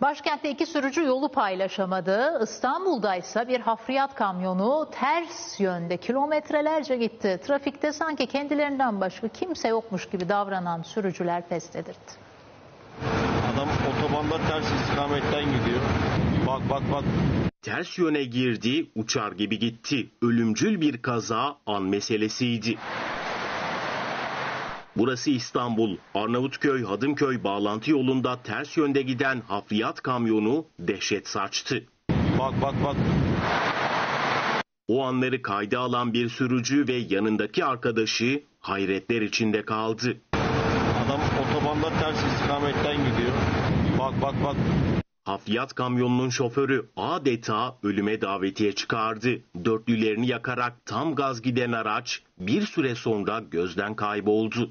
Başkentte iki sürücü yolu paylaşamadı. İstanbul'da ise bir hafriyat kamyonu ters yönde kilometrelerce gitti. Trafikte sanki kendilerinden başka kimse yokmuş gibi davranan sürücüler pes dedirtti. Adam otobanda ters istikametten gidiyor. Bak. Ters yöne girdi, uçar gibi gitti. Ölümcül bir kaza an meselesiydi. Burası İstanbul. Arnavutköy-Hadımköy bağlantı yolunda ters yönde giden hafriyat kamyonu dehşet saçtı. Bak. O anları kayda alan bir sürücü ve yanındaki arkadaşı hayretler içinde kaldı. Adam otobanda ters istikametten gidiyor. Bak. Hafriyat kamyonunun şoförü adeta ölüme davetiye çıkardı. Dörtlülerini yakarak tam gaz giden araç bir süre sonra gözden kayboldu.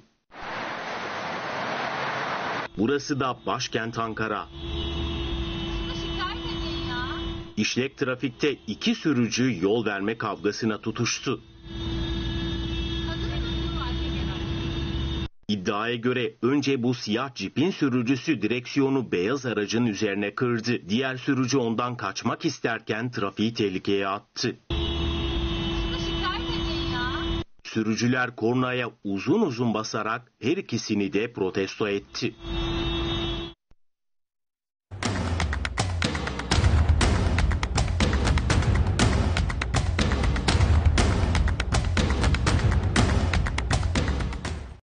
Burası da başkent Ankara. İşlek trafikte iki sürücü yol verme kavgasına tutuştu. İddiaya göre önce bu siyah cipin sürücüsü direksiyonu beyaz aracın üzerine kırdı. Diğer sürücü ondan kaçmak isterken trafiği tehlikeye attı. Sürücüler kornaya uzun basarak her ikisini de protesto etti.